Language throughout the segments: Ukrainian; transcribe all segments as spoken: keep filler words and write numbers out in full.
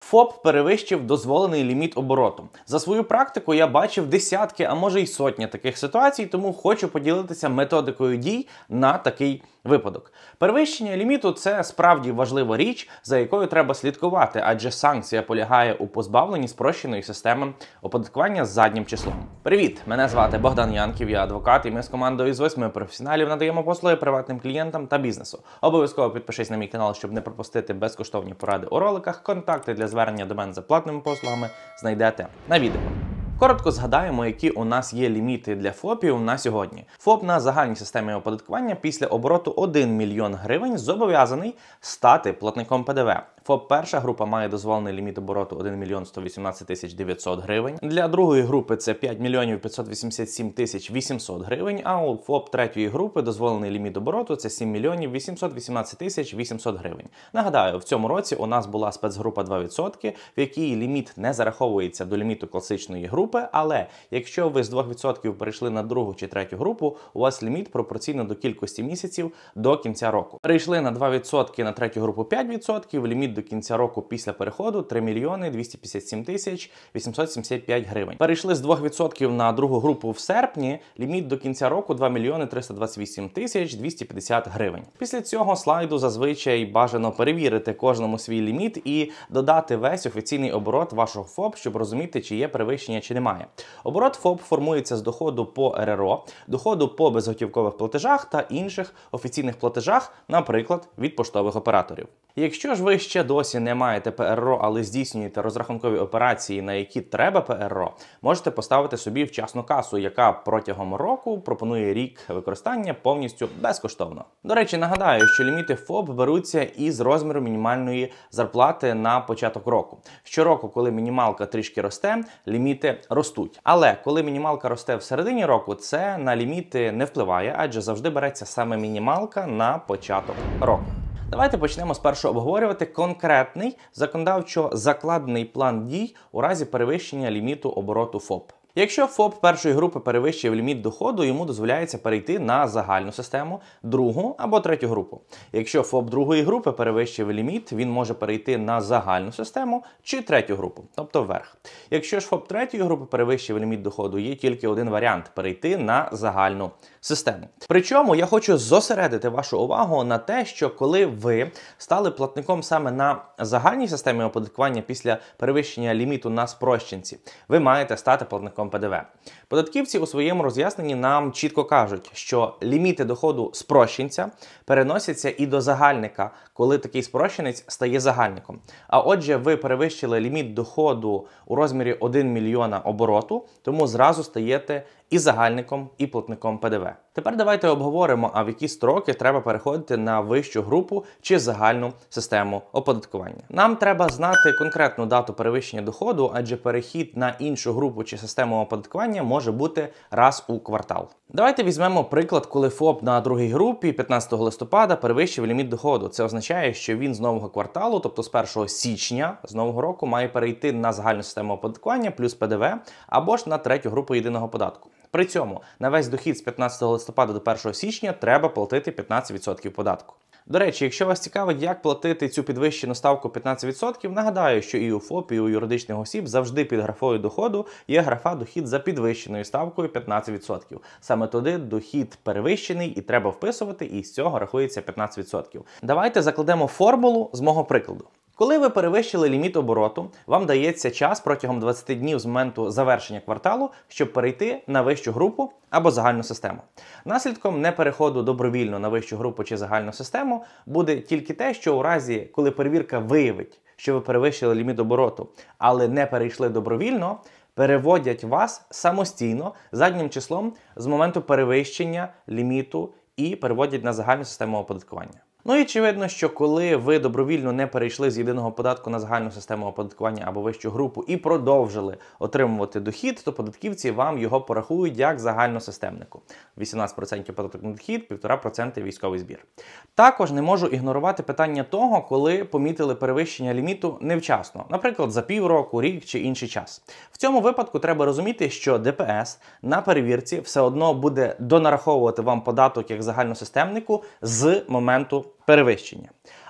ФОП перевищив дозволений ліміт обороту. За свою практику я бачив десятки, а може й сотні таких ситуацій, тому хочу поділитися методикою дій на такий випадок. Перевищення ліміту – це справді важлива річ, за якою треба слідкувати, адже санкція полягає у позбавленні спрощеної системи оподаткування з заднім числом. Привіт! Мене звати Богдан Янків, я адвокат, і ми з командою з восьми професіоналів надаємо послуги приватним клієнтам та бізнесу. Обов'язково підпишись на мій канал, щоб не пропустити безкоштовні поради у роликах. Контакти для звернення до мене за платними послугами знайдете на відео. Коротко згадаємо, які у нас є ліміти для ФОПів на сьогодні. ФОП на загальній системі оподаткування після обороту один мільйон гривень зобов'язаний стати платником ПДВ. ФОП перша група має дозволений ліміт обороту один мільйон сто вісімнадцять тисяч дев'ятсот гривень. Для другої групи це п'ять мільйонів п'ятсот вісімдесят сім тисяч вісімсот гривень, а у ФОП третьої групи дозволений ліміт обороту це сім мільйонів вісімсот вісімнадцять тисяч вісімсот гривень. Нагадаю, в цьому році у нас була спецгрупа два відсотки, в якій ліміт не зараховується до ліміту класичної групи, але якщо ви з двох відсотків перейшли на другу чи третю групу, у вас ліміт пропорційно до кількості місяців до кінця року. Перейшли на два відсотки на третю групу п'ять відсотків, ліміт до кінця року після переходу три мільйони двісті п'ятдесят сім тисяч вісімсот сімдесят п'ять гривень. Перейшли з двох відсотків на другу групу в серпні, ліміт до кінця року два мільйони триста двадцять вісім тисяч двісті п'ятдесят гривень. Після цього слайду зазвичай бажано перевірити кожному свій ліміт і додати весь офіційний оборот вашого ФОП, щоб розуміти, чи є перевищення, чи немає. Оборот ФОП формується з доходу по ер ер о, доходу по безготівкових платежах та інших офіційних платежах, наприклад, від поштових операторів. Якщо ж ви ще досі не маєте пе ер о, але здійснюєте розрахункові операції, на які треба пе ер о, можете поставити собі вчасну касу, яка протягом року пропонує рік використання повністю безкоштовно. До речі, нагадаю, що ліміти ФОП беруться із розміру мінімальної зарплати на початок року. Щороку, коли мінімалка трішки росте, ліміти ростуть. Але коли мінімалка росте в середині року, це на ліміти не впливає, адже завжди береться саме мінімалка на початок року. Давайте почнемо спершу обговорювати конкретний законодавчо закладений план дій у разі перевищення ліміту обороту ФОП. Якщо ФОП першої групи перевищив ліміт доходу, йому дозволяється перейти на загальну систему, другу або третю групу. Якщо ФОП другої групи перевищив ліміт, він може перейти на загальну систему чи третю групу, тобто вверх. Якщо ж ФОП третьої групи перевищив ліміт доходу, є тільки один варіант – перейти на загальну систему. Причому я хочу зосередити вашу увагу на те, що коли ви стали платником саме на загальній системі оподаткування після перевищення ліміту на спрощенці, ви маєте стати платником ПДВ. Податківці у своєму роз'ясненні нам чітко кажуть, що ліміти доходу спрощенця переносяться і до загальника, коли такий спрощенець стає загальником. А отже, ви перевищили ліміт доходу у розмірі один мільйона обороту, тому зразу стаєте і загальником, і платником ПДВ. Тепер давайте обговоримо, а в які строки треба переходити на вищу групу чи загальну систему оподаткування. Нам треба знати конкретну дату перевищення доходу, адже перехід на іншу групу чи систему оподаткування може бути раз у квартал. Давайте візьмемо приклад, коли ФОП на другій групі п'ятнадцятого листопада перевищив ліміт доходу. Це означає, що він з нового кварталу, тобто з першого січня з нового року, має перейти на загальну систему оподаткування плюс ПДВ або ж на третю групу єдиного податку. При цьому на весь дохід з п'ятнадцятого листопада до першого січня треба платити п'ятнадцять відсотків податку. До речі, якщо вас цікавить, як платити цю підвищену ставку п'ятнадцять відсотків, нагадаю, що і у ФОП, і у юридичних осіб завжди під графою доходу є графа «Дохід за підвищеною ставкою п'ятнадцять відсотків». Саме туди дохід перевищений і треба вписувати, і з цього рахується п'ятнадцять відсотків. Давайте закладемо формулу з мого прикладу. Коли ви перевищили ліміт обороту, вам дається час протягом двадцяти днів з моменту завершення кварталу, щоб перейти на вищу групу або загальну систему. Наслідком непереходу добровільно на вищу групу чи загальну систему буде тільки те, що у разі, коли перевірка виявить, що ви перевищили ліміт обороту, але не перейшли добровільно, переводять вас самостійно заднім числом з моменту перевищення ліміту і переводять на загальну систему оподаткування. Ну і очевидно, що коли ви добровільно не перейшли з єдиного податку на загальну систему оподаткування або вищу групу і продовжили отримувати дохід, то податківці вам його порахують як загальносистемнику. вісімнадцять відсотків податок на дохід, півтора відсотка військовий збір. Також не можу ігнорувати питання того, коли помітили перевищення ліміту невчасно, наприклад, за півроку, рік чи інший час. В цьому випадку треба розуміти, що де пе ес на перевірці все одно буде донараховувати вам податок як загальносистемнику з моменту перевищення.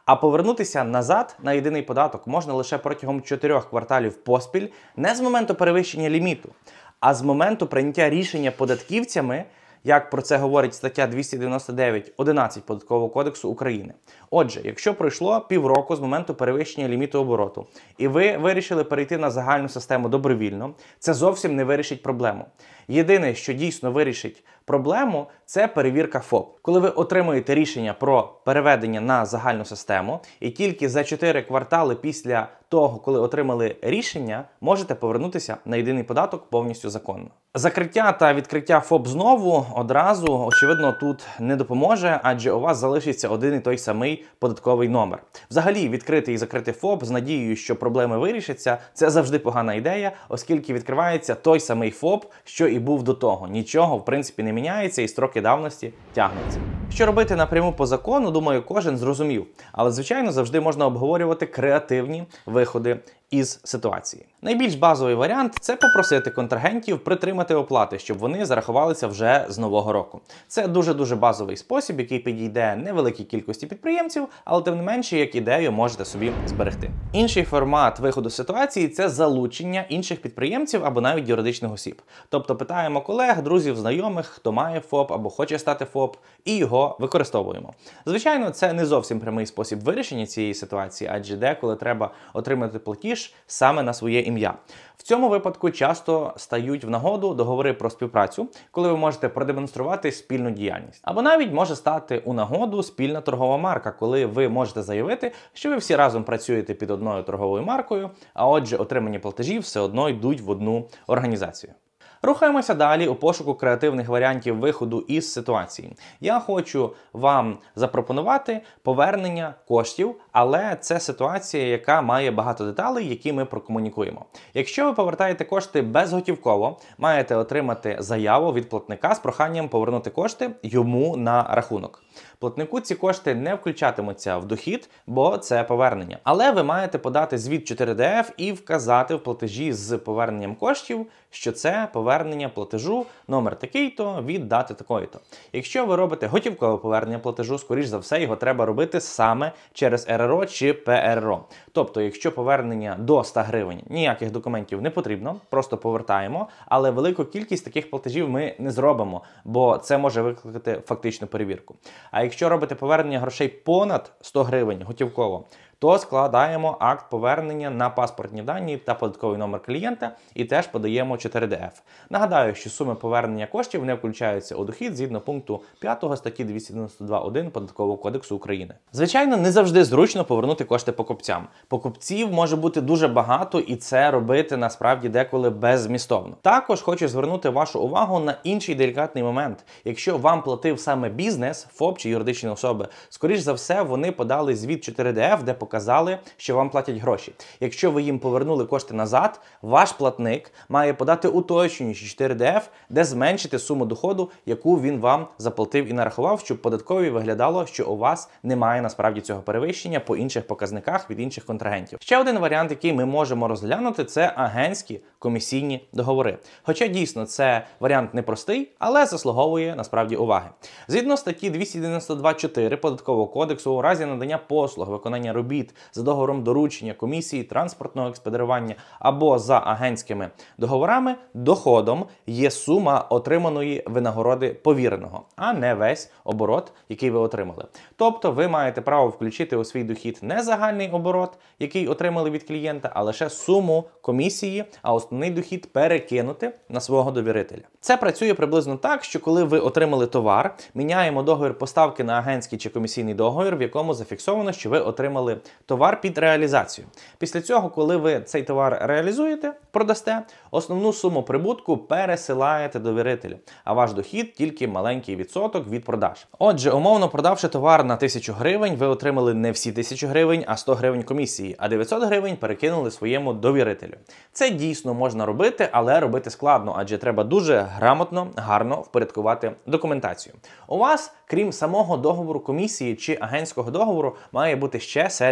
А повернутися назад на єдиний податок можна лише протягом чотирьох кварталів поспіль, не з моменту перевищення ліміту, а з моменту прийняття рішення податківцями, як про це говорить стаття двісті дев'яносто дев'ять одинадцять Податкового кодексу України. Отже, якщо пройшло півроку з моменту перевищення ліміту обороту, і ви вирішили перейти на загальну систему добровільно, це зовсім не вирішить проблему. Єдине, що дійсно вирішить проблему, це перевірка ФОП. Коли ви отримуєте рішення про переведення на загальну систему, і тільки за чотири квартали після того, коли отримали рішення, можете повернутися на єдиний податок повністю законно. Закриття та відкриття ФОП знову одразу, очевидно, тут не допоможе, адже у вас залишиться один і той самий податковий номер. Взагалі, відкрити і закрити ФОП з надією, що проблеми вирішаться, це завжди погана ідея, оскільки відкривається той самий ФОП, що і був до того. Нічого, в принципі, не міняється і строки давності тягнуться. Що робити напряму по закону, думаю, кожен зрозумів. Але, звичайно, завжди можна обговорювати креативні виходи із ситуації. Найбільш базовий варіант – це попросити контрагентів притримати оплати, щоб вони зарахувалися вже з нового року. Це дуже-дуже базовий спосіб, який підійде невеликій кількості підприємців, але тим не менше, як ідею, можете собі зберегти. Інший формат виходу з ситуації – це залучення інших підприємців або навіть юридичних осіб. Тобто питаємо колег, друзів, знайомих, хто має ФОП або хоче стати ФОП, і його використовуємо. Звичайно, це не зовсім прямий спосіб вирішення цієї ситуації, адже деколи треба отримати платіж саме на своє ім'я. В цьому випадку часто стають в нагоду договори про співпрацю, коли ви можете продемонструвати спільну діяльність. Або навіть може стати у нагоду спільна торгова марка, коли ви можете заявити, що ви всі разом працюєте під одною торговою маркою, а отже, отримані платежі все одно йдуть в одну організацію. Рухаємося далі у пошуку креативних варіантів виходу із ситуації. Я хочу вам запропонувати повернення коштів, але це ситуація, яка має багато деталей, які ми прокомунікуємо. Якщо ви повертаєте кошти безготівково, маєте отримати заяву від платника з проханням повернути кошти йому на рахунок. Платнику ці кошти не включатимуться в дохід, бо це повернення. Але ви маєте подати звіт чотири де еф і вказати в платежі з поверненням коштів, що це повернення платежу номер такий-то від дати такої-то. Якщо ви робите готівкове повернення платежу, скоріш за все, його треба робити саме через ер ер о чи пе ер ер о. Тобто, якщо повернення до ста гривень, ніяких документів не потрібно, просто повертаємо, але велику кількість таких платежів ми не зробимо, бо це може викликати фактичну перевірку. А якщо робите повернення грошей понад сто гривень готівково, то складаємо акт повернення на паспортні дані та податковий номер клієнта і теж подаємо чотири де еф. Нагадаю, що суми повернення коштів не включаються у дохід згідно пункту п'ятого статті двісті дев'яносто два один Податкового кодексу України. Звичайно, не завжди зручно повернути кошти покупцям. Покупців може бути дуже багато і це робити насправді деколи беззмістовно. Також хочу звернути вашу увагу на інший делікатний момент. Якщо вам платив саме бізнес, ФОП чи юридичні особи, скоріш за все вони подали звіт чотири де еф, де показали, що вам платять гроші. Якщо ви їм повернули кошти назад, ваш платник має подати уточнюючі чотири де еф, де зменшити суму доходу, яку він вам заплатив і нарахував, щоб податкові виглядало, що у вас немає насправді цього перевищення по інших показниках від інших контрагентів. Ще один варіант, який ми можемо розглянути, це агентські комісійні договори. Хоча дійсно це варіант непростий, але заслуговує насправді уваги. Згідно статті двісті дев'яносто два чотири Податкового кодексу, у разі надання послуг, виконання робіт за договором доручення комісії, транспортного експедирування або за агентськими договорами, доходом є сума отриманої винагороди повіреного, а не весь оборот, який ви отримали. Тобто ви маєте право включити у свій дохід не загальний оборот, який отримали від клієнта, а лише суму комісії, а основний дохід перекинути на свого довірителя. Це працює приблизно так, що коли ви отримали товар, міняємо договір поставки на агентський чи комісійний договір, в якому зафіксовано, що ви отримали товар під реалізацію. Після цього, коли ви цей товар реалізуєте, продасте, основну суму прибутку пересилаєте довірителю, а ваш дохід тільки маленький відсоток від продаж. Отже, умовно продавши товар на тисячу гривень, ви отримали не всі тисячу гривень, а сто гривень комісії, а дев'ятсот гривень перекинули своєму довірителю. Це дійсно можна робити, але робити складно, адже треба дуже грамотно, гарно впорядкувати документацію. У вас, крім самого договору комісії чи агентського договору, має бути ще серія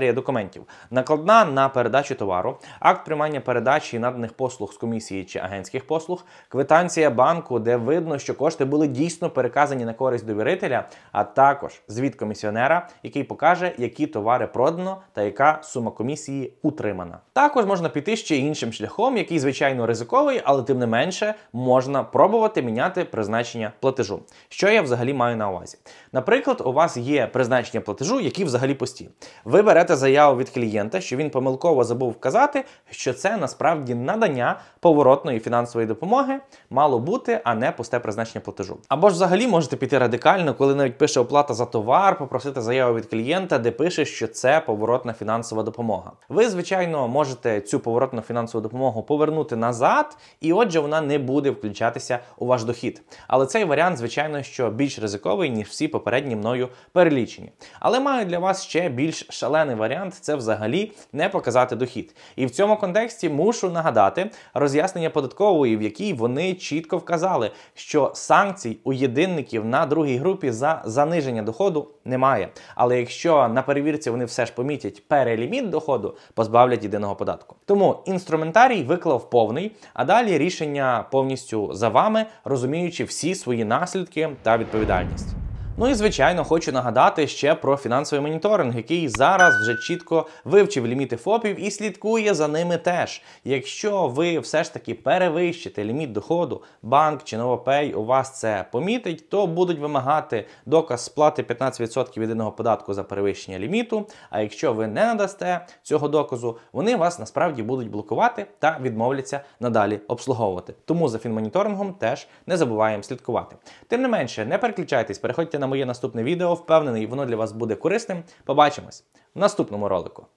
серія документів: накладна на передачу товару, акт приймання передачі наданих послуг з комісії чи агентських послуг, квитанція банку, де видно, що кошти були дійсно переказані на користь довірителя, а також звіт комісіонера, який покаже, які товари продано та яка сума комісії утримана. Також можна піти ще іншим шляхом, який, звичайно, ризиковий, але тим не менше можна пробувати міняти призначення платежу. Що я взагалі маю на увазі? Наприклад, у вас є призначення платежу, які взагалі пусті. Ви берете заяву від клієнта, що він помилково забув вказати, що це насправді надання поворотної фінансової допомоги мало бути, а не пусте призначення платежу. Або ж взагалі можете піти радикально, коли навіть пише оплата за товар, попросити заяву від клієнта, де пише, що це поворотна фінансова допомога. Ви, звичайно, можете цю поворотну фінансову допомогу повернути назад, і отже вона не буде включатися у ваш дохід. Але цей варіант, звичайно, що більш ризиковий, ніж всі попередні мною перелічені. Але маю для вас ще більш шалений варіант – це взагалі не показати дохід. І в цьому контексті мушу нагадати роз'яснення податкової, в якій вони чітко вказали, що санкцій у єдинників на другій групі за заниження доходу немає. Але якщо на перевірці вони все ж помітять переліміт доходу, позбавлять єдиного податку. Тому інструментарій виклав повний, а далі рішення повністю за вами, розуміючи всі свої наслідки та відповідальність. Ну і, звичайно, хочу нагадати ще про фінансовий моніторинг, який зараз вже чітко вивчив ліміти ФОПів і слідкує за ними теж. Якщо ви все ж таки перевищите ліміт доходу, банк чи Новопей у вас це помітить, то будуть вимагати доказ сплати п'ятнадцять відсотків єдиного податку за перевищення ліміту, а якщо ви не надасте цього доказу, вони вас насправді будуть блокувати та відмовляться надалі обслуговувати. Тому за фінмоніторингом теж не забуваємо слідкувати. Тим не менше, не переключайтесь, переходьте на моє наступне відео, впевнений, воно для вас буде корисним. Побачимось в наступному ролику.